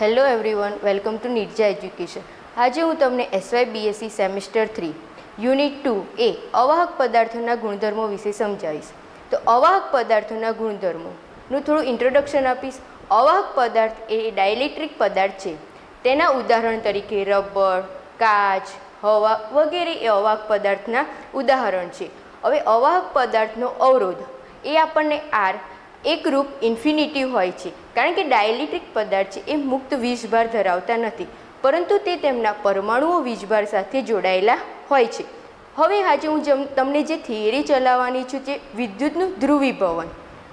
Hello everyone, welcome to Nirja education. આજે હું તમને એસવાય બીએસસી સેમિસ્ટર 3 યુનિટ 2 એ અવાહક પદાર્થોના ગુણધર્મો વિશે સમજાવીશ। તો અવાહક પદાર્થોના ગુણધર્મોનું થોડું ઇન્ટ્રોડક્શન આપીશ। અવાહક પદાર્થ એ ડાયલેક્ટ્રિક પદાર્થ છે। તેના ઉદાહરણ તરીકે રબર, કાચ, હવા વગેરે એ અવાહક પદાર્થના ઉદાહરણ છે। હવે અવાહક પદાર્થનો અવરોધ એ આપણને આર એકરૂપ ઇન્ફિનિટી હોય છે, કારણ કે ડાયલેક્ટ્રિક પદાર્થ છે એ મુક્ત વીજભાર ધરાવતા નથી, પરંતુ તે તેમના પરમાણુઓ વીજભાર સાથે જોડાયેલા હોય છે। હવે આજે હું તમને જે થિયરી ચલાવવાની છું તે વિદ્યુતનું ધ્રુવીભવન।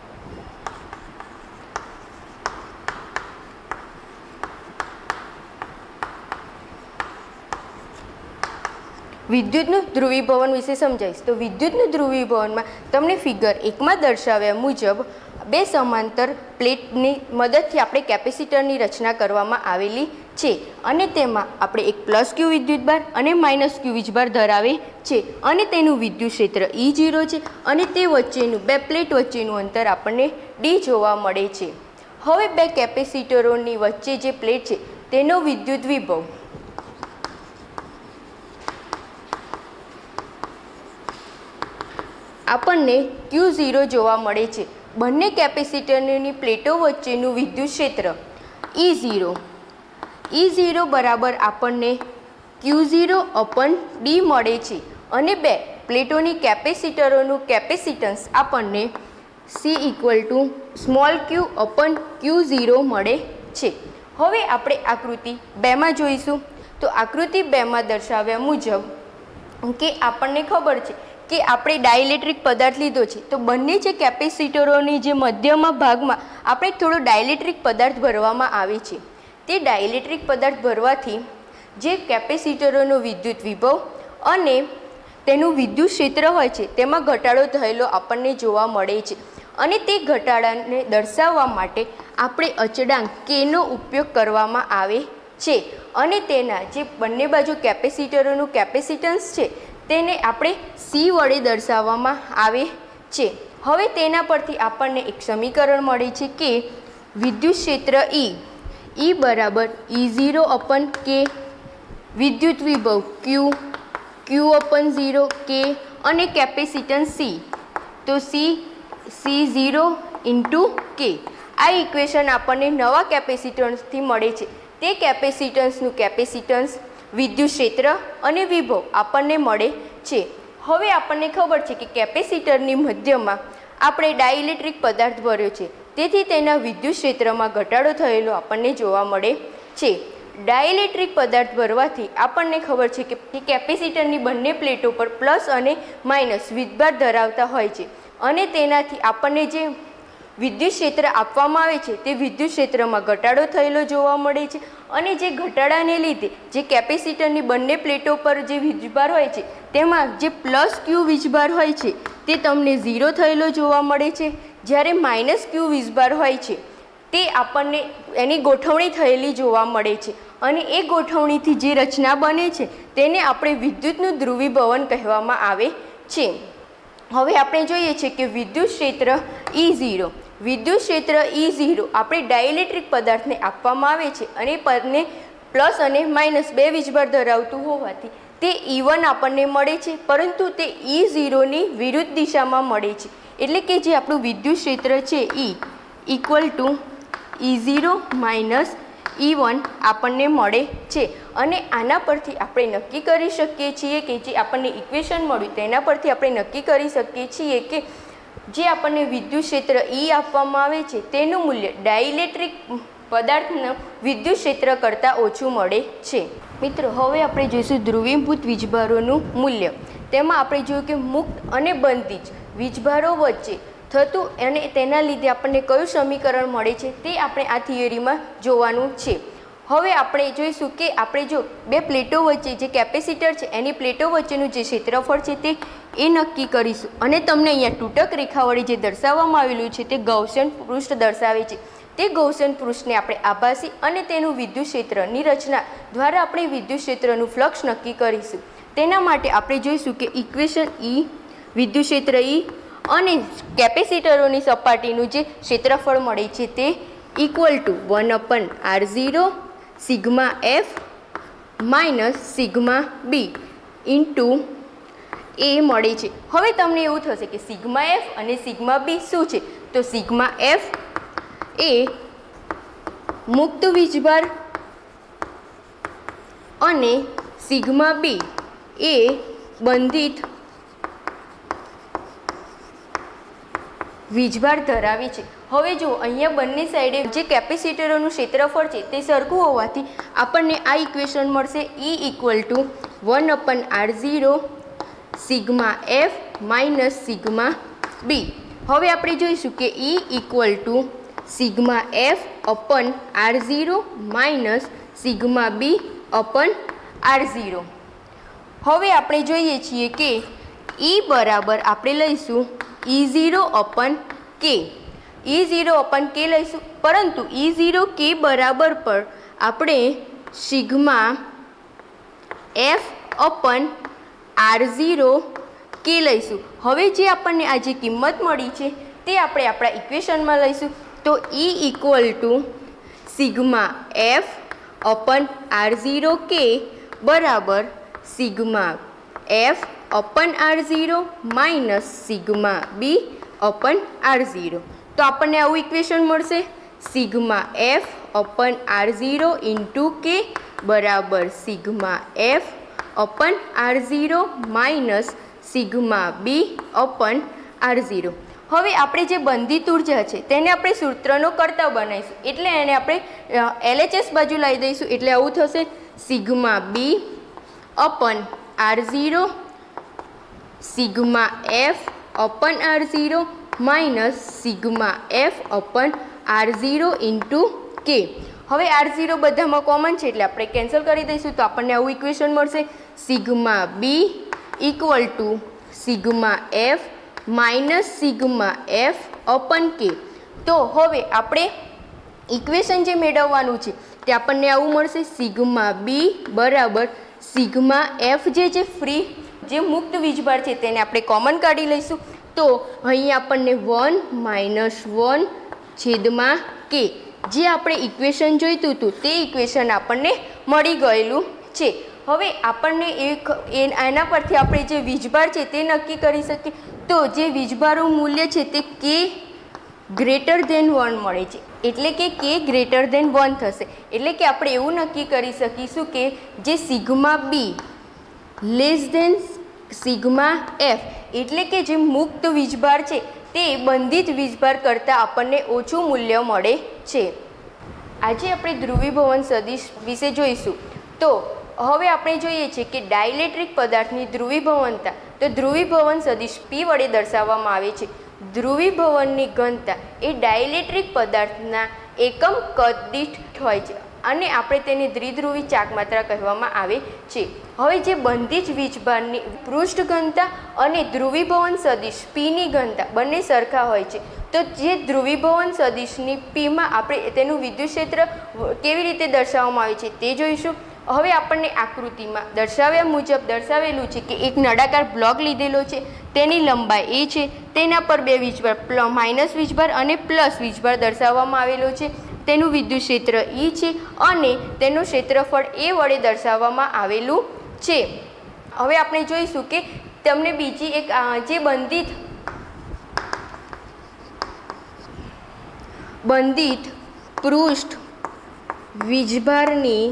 વિદ્યુતનું ધ્રુવીભવન વિશે સમજાવીશ। તો વિદ્યુતનું ધ્રુવીભવનમાં તમને ફિગર 1માં દર્શાવ્યા મુજબ બે સમાંતર પ્લેટની મદદથી આપણે કેપેસિટરની રચના કરવામાં આવેલી છે, અને તેમાં આપણે એક પ્લસ ક્યુ વિદ્યુતભાર અને માઇનસ ક્યુ વીજભાર ધરાવે છે, અને તેનું વિદ્યુત ક્ષેત્ર E0 છે, અને તે વચ્ચેનું બે પ્લેટ વચ્ચેનું અંતર આપણને D જોવા મળે છે। હવે બે કેપેસિટરોની વચ્ચે જે પ્લેટ છે તેનો વિદ્યુત વિભવ આપણને Q0 જોવા મળે છે। બંને કેપેસિટરની પ્લેટો વચ્ચેનું વિદ્યુત ક્ષેત્ર E0 બરાબર આપણને Q0/D મળે છે, અને બે પ્લેટોની કેપેસિટરોનું કેપેસિટન્સ આપણને C=q/Q0 મળે છે। હવે આપણે આકૃતિ 2માં જોઈશું। તો આકૃતિ 2માં દર્શાવ્યા મુજબ કે આપણને ખબર છે કે આપણે ડાયલેક્ટ્રિક પદાર્થ લીધો છે, તો બંને જે કેપેસિટરોની જે મધ્યમાં ભાગમાં આપણે થોડો ડાયલેક્ટ્રિક પદાર્થ ભરવામાં આવે છે। તે ડાયલેક્ટ્રિક પદાર્થ ભરવાથી જે કેપેસિટરોનો વિદ્યુત વિભવ અને તેનું વિદ્યુત ક્ષેત્ર હોય છે તેમાં ઘટાડો થયેલો આપણને જોવા મળે છે, અને તે ઘટાડાને દર્શાવવા માટે આપણે અચળાંક Kનો ઉપયોગ કરવામાં આવે છે, અને તેના જે બંને બાજુ કેપેસિટરોનું કેપેસિટન્સ છે તેને આપણે C વડે દર્શાવવામાં આવે છે। હવે તેના પરથી આપણને એક સમીકરણ મળે છે કે વિદ્યુત ક્ષેત્ર E બરાબર E0/K, વિદ્યુત વિભવ Q/0 K, અને કેપેસિટન્સ C, તો C0/K। આ ઇક્વેશન આપણને નવા કેપેસિટન્સથી મળે છે। તે કેપેસિટન્સનું કેપેસિટન્સ, વિદ્યુત ક્ષેત્ર અને વિભવ આપણને મળે છે। હવે આપણને ખબર છે કે કેપેસિટરની મધ્યમાં આપણે ડાયલેક્ટ્રિક પદાર્થ ભર્યો છે, તેથી તેના વિદ્યુત ક્ષેત્રમાં ઘટાડો થયેલો આપણને જોવા મળે છે। ડાયલેક્ટ્રિક પદાર્થ ભરવાથી આપણને ખબર છે કે કેપેસિટરની બંને પ્લેટો પર પ્લસ અને માઇનસ વીજભાર ધરાવતા હોય છે, અને તેનાથી આપણને જે વિદ્યુત ક્ષેત્ર આપવામાં આવે છે તે વિદ્યુત ક્ષેત્રમાં ઘટાડો થયેલો જોવા મળે છે, અને જે ઘટાડાને લીધે જે કેપેસિટરની બંને પ્લેટો પર જે વીજભાર હોય છે તેમાં જે પ્લસ ક્યુ વીજભાર હોય છે તે તમને 0 થયેલો જોવા મળે છે, જ્યારે માઇનસ ક્યુ વીજભાર હોય છે તે આપણને એની ગોઠવણી થયેલી જોવા મળે છે, અને એ ગોઠવણીથી જે રચના બને છે તેને આપણે વિદ્યુતનું ધ્રુવીભવન કહેવામાં આવે છે। હવે આપણે જોઈએ છીએ કે વિદ્યુત ક્ષેત્ર E0 આપણે ડાયલેક્ટ્રિક પદાર્થને આપવામાં આવે છે, અને પરને પ્લસ અને માઇનસ બે વીજભાર ધરાવતું હોવાથી તે E1 આપણને મળે છે, પરંતુ તે E0ની વિરુદ્ધ દિશામાં મળે છે, એટલે કે જે આપણું વિદ્યુત ક્ષેત્ર છે E=E0 - E1 આપણને મળે છે। અને આના પરથી આપણે નક્કી કરી શકીએ છીએ કે જે આપણને ઇક્વેશન મળ્યું તેના પરથી આપણે નક્કી કરી શકીએ છીએ કે જે આપણને વિદ્યુત ક્ષેત્ર E આપવામાં આવે છે તેનું મૂલ્ય ડાયલેક્ટ્રિક પદાર્થનું વિદ્યુત ક્ષેત્ર કરતાં ઓછું મળે છે। મિત્રો, હવે આપણે જોઈશું ધ્રુવીભૂત વીજભારોનું મૂલ્ય। તેમાં આપણે જોયું કે મુક્ત અને બંધિત વીજભારો વચ્ચે થતું અને તેના લીધે આપણને કયું સમીકરણ મળે છે તે આપણે આ થિયરીમાં જોવાનું છે। હવે આપણે જોઈશું કે આપણે જો બે પ્લેટો વચ્ચે જે કેપેસિટર છે એની પ્લેટો વચ્ચેનું જે ક્ષેત્રફળ છે તે નક્કી કરીશું, અને તમને અહીંયા તૂટક રેખા વડે જે દર્શાવવામાં આવેલું છે તે ગૌસિયન પૃષ્ઠ દર્શાવે છે। તે ગૌસિયન પૃષ્ઠને આપણે આભાસી અને તેનું વિદ્યુત ક્ષેત્રની રચના દ્વારા આપણે વિદ્યુત ક્ષેત્રનું ફ્લક્સ નક્કી કરીશું। તેના માટે આપણે જોઈશું કે ઇક્વેશન વિદ્યુત ક્ષેત્ર અને કેપેસિટરોની સપાટીનું જે ક્ષેત્રફળ મળે છે તે equal to 1/r0 sigma F minus sigma B into A મળે છે. હવે તમને એવું થશે કે સિગ્મા એફ અને સિગ્મા બી શું છે? તો સિગ્મા એફ એ મુક્ત વીજભાર અને સિગ્મા બી એ બંધિત વીજભાર ધરાવે છે. હવે જો અહીંયા બંને સાઈડે જે કેપેસિટરોનું ક્ષેત્રફળ છે તે સરખું હોવાથી આપણને આ ઇક્વેશન મળશે E equal to 1/r0 sigma F minus sigma B. હવે આપણે જોઈશું કે E equal to sigma F upon r0 minus sigma B upon r0. હવે આપણે જોઈએ છીએ કે E બરાબર આપણે લઈશું E0 અપન કે. E0 અપન કે લઈશું, પરંતુ E0 કે બરાબર પર આપણે સિગ્મા એફ અપન r0 કે લઈશું. હવે જે આપણને આ જે કિંમત મળી છે તે આપણે આપણા ઇક્વેશનમાં લઈશું. તો E equal to sigma F upon r0 K બરાબર sigma F upon r0 minus sigma B upon r0. તો આપણને આવું ઇક્વેશન મળશે sigma F upon r0 into K બરાબર sigma F upon r0 minus sigma B upon r0. હવે આપણે જે બંધિત ઉર્જા છે તેને આપણે સૂત્રનો કરતા બનાવીશું, એટલે એને આપણે LHS બાજુ લાવી દઈશું. એટલે આવું થશે sigma B upon r0 sigma F upon r0 minus sigma F upon r0 into K. હવે r0 બધામાં કોમન છે એટલે આપણે કેન્સલ કરી દઈશું. તો આપણને આવું ઇક્વેશન મળશે sigma B equal to sigma F minus sigma F upon K. તો હવે આપણે ઇક્વેશન જે મેળવવાનું છે તે આપણને આવું મળશે સિગ્મા બી બરાબર સિગ્મા એફ જે ફ્રી જે મુક્ત વીજભાર છે તેને આપણે કોમન કાઢી લઈશું. તો અહીં આપણને 1 માઇનસ 1 છેદમાં કે જે આપણે ઇક્વેશન જોઈતું હતું તે ઇક્વેશન આપણને મળી ગયેલું છે. હવે આપણને એના પરથી આપણે જે વીજભાર છે તે નક્કી કરી શકીએ. તો જે વીજભારનું મૂલ્ય છે તે કે ગ્રેટર ધેન 1 મળે છે, એટલે કે કે ગ્રેટર ધેન 1 થશે. એટલે કે આપણે એવું નક્કી કરી શકીશું કે જે sigma B less than sigma F, એટલે કે જે મુક્ત વીજભાર છે તે બંધિત વીજભાર કરતાં આપણને ઓછું મૂલ્ય મળે છે. આજે આપણે ધ્રુવીભવન સદિશ વિશે જોઈશું. તો હવે આપણે જોઈએ છીએ કે ડાઇલેક્ટ્રિક પદાર્થની ધ્રુવીભવનતા તો ધ્રુવીભવન સદિશ P વડે દર્શાવવામાં આવે છે. ધ્રુવીભવનની ઘનતા એ ડાઇલેક્ટ્રિક પદાર્થના એકમ કદ દીઠ હોય છે અને આપણે તેને દ્વિધ્રુવી ચાકમાત્રા કહેવામાં આવે છે. હવે જે બંધિત વીજભારની પૃષ્ઠ ઘનતા અને ધ્રુવીભવન સદિશ Pની ઘનતા બંને સરખા હોય છે. તો જે ધ્રુવીભવન સદિશની Pમાં આપણે તેનું વિદ્યુત ક્ષેત્ર કેવી રીતે દર્શાવવામાં આવે છે તે જોઈશું. હવે આપણને આકૃતિમાં દર્શાવ્યા મુજબ દર્શાવેલું છે કે એક નળાકાર બ્લોક લીધેલો છે, તેની લંબાઈ a છે, તેના પર બે વીજભાર માઇનસ વીજભાર અને પ્લસ વીજભાર દર્શાવવામાં આવેલો છે. તેનું વિદ્યુત ક્ષેત્ર E છે અને તેનું ક્ષેત્રફળ a વડે દર્શાવવામાં આવેલું છે. હવે આપણે જોઈશું કે તમને બીજી એક જે બંધિત પૃષ્ઠ વીજભારની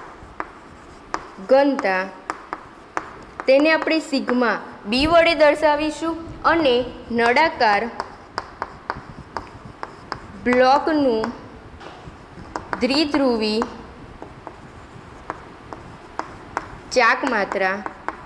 ઘનતા તેને આપણે સિગ્મા બી વડે દર્શાવીશું અને નળાકાર બ્લોકનું દ્વિધ્રુવી ચાકમાત્રા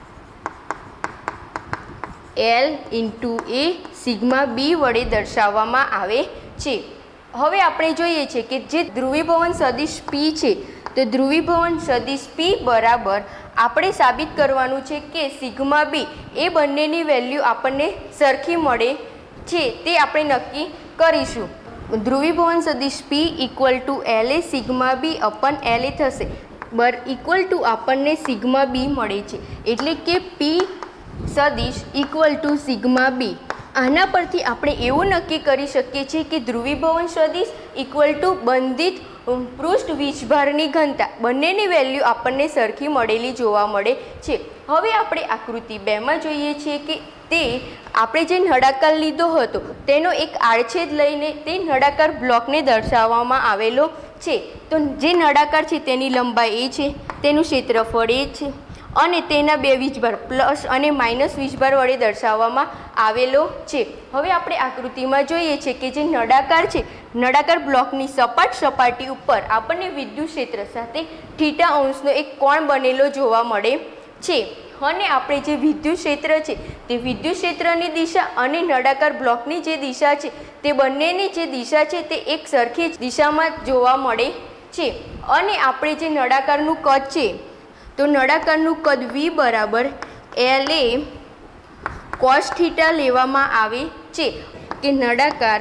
L into A sigma B વડે દર્શાવવામાં આવે છે. હવે આપણે જોઈએ છીએ કે જે ધ્રુવીભવન સદિશ P છે તો ધ્રુવીભવન સદિશ P બરાબર આપણે સાબિત કરવાનું છે કે સિગ્મા બી એ બંનેની વેલ્યુ આપણને સરખી મળે છે તે આપણે નક્કી કરીશું. ધ્રુવીભવન સદિશ P equal to LA sigma B upon LA થશે ઇક્વલ ટુ આપણને સિગ્મા બી મળે છે, એટલે કે P સદિશ ઇક્વલ ટુ સિગ્મા બી આના પરથી આપણે એવું નક્કી કરી શકીએ છીએ કે ધ્રુવીભવન સદિશ ઇક્વલ ટુ બંધિત પૃષ્ઠ વીજભારની ઘનતા બંનેની વેલ્યુ આપણને સરખી મળેલી જોવા મળે છે. હવે આપણે આકૃતિ 2માં જોઈએ છીએ કે તે આપણે જે નળાકાર લીધો હતો તેનો એક આડછેદ લઈને તે નળાકાર બ્લોકને દર્શાવવામાં આવેલો છે. તો જે નળાકાર છે તેની લંબાઈ એ છે, તેનું ક્ષેત્રફળ એ છે અને તેના બે વીજભાર પ્લસ અને માઇનસ વીજભાર વડે દર્શાવવામાં આવેલો છે. હવે આપણે આકૃતિમાં જોઈએ છીએ કે જે નળાકાર છે, નળાકાર બ્લોકની સપાટી ઉપર આપણને વિદ્યુત ક્ષેત્ર સાથે θ° એક કોણ બનેલો જોવા મળે છે. અને આપણે જે વિદ્યુત ક્ષેત્ર છે તે વિદ્યુત ક્ષેત્રની દિશા અને નળાકાર બ્લોકની જે દિશા છે તે બંનેની જે દિશા છે તે એક સરખી દિશામાં જોવા મળે છે. અને આપણે જે નળાકારનું કદ છે તો નળાકારનું કદ V બરાબર LA cos θ લેવામાં આવે છે કે નળાકાર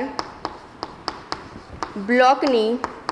બ્લોકની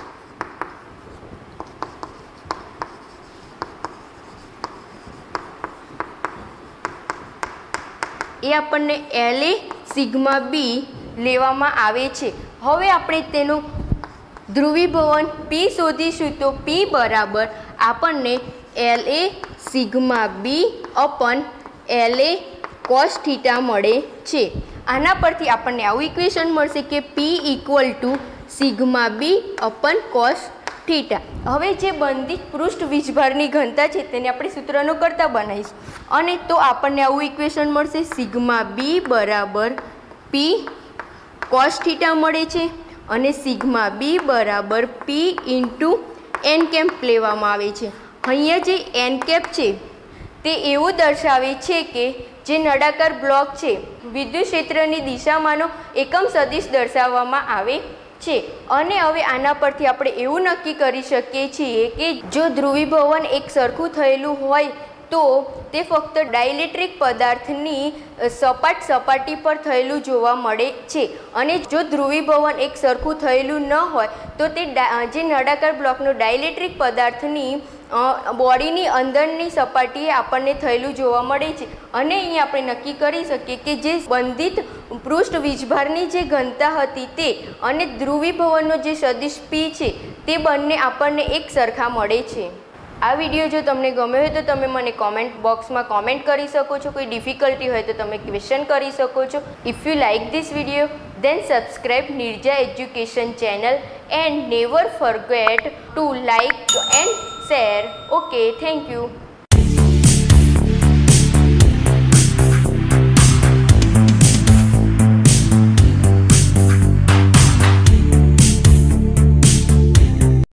એ આપણને LA સિગ્મા B લેવામાં આવે છે. હવે આપણે તેનું ધ્રુવીભવન P શોધીશું તો P બરાબર આપણને LA sigma B upon LA cos θ મળે છે. આના પરથી આપણને આવું ઇક્વેશન મળશે કે P equal to sigma B upon cos θ. હવે જે બંધિત પૃષ્ઠ વીજભારની ઘનતા છે તેને આપણે સૂત્રનો કરતા બનાવીશું અને તો આપણને આવું ઇક્વેશન મળશે સિગ્મા B બરાબર P cos θ મળે છે અને સિગ્મા B બરાબર P ઇન્ટુ n કેપ લેવામાં આવે છે. અહીંયા જે n કેપ છે તે એવું દર્શાવે છે કે જે નળાકાર બ્લોક છે વિદ્યુત ક્ષેત્રની દિશામાંનો એકમ સદિશ દર્શાવવામાં આવે છે. અને હવે આના પરથી આપણે એવું નક્કી કરી શકીએ છીએ કે જો ધ્રુવીભવન એક સરખું થયેલું હોય તો તે ફક્ત ડાઇલેક્ટ્રિક પદાર્થની સપાટી પર થયેલું જોવા મળે છે. અને જો ધ્રુવીભવન એક સરખું થયેલું ન હોય તો તે જે નળાકાર બ્લોકનો ડાઇલેક્ટ્રિક પદાર્થની બોડીની અંદરની સપાટીએ આપણને થયેલું જોવા મળે છે. અને અહીં આપણે નક્કી કરી શકીએ કે જે બંધિત પૃષ્ઠ વીજભારની જે ઘનતા હતી તે અને ધ્રુવીભવનનો જે સદિશ P છે તે બંને આપણને એક સરખા મળે છે. આ વિડીયો જો તમને ગમ્યો હોય તો તમે મને કોમેન્ટ બોક્સમાં કોમેન્ટ કરી શકો છો. કોઈ ડિફિકલ્ટી હોય તો તમે ક્વેશ્ચન કરી શકો છો. If you like this video then subscribe Nirja Education channel and never forget to like and share. Okay, thank you.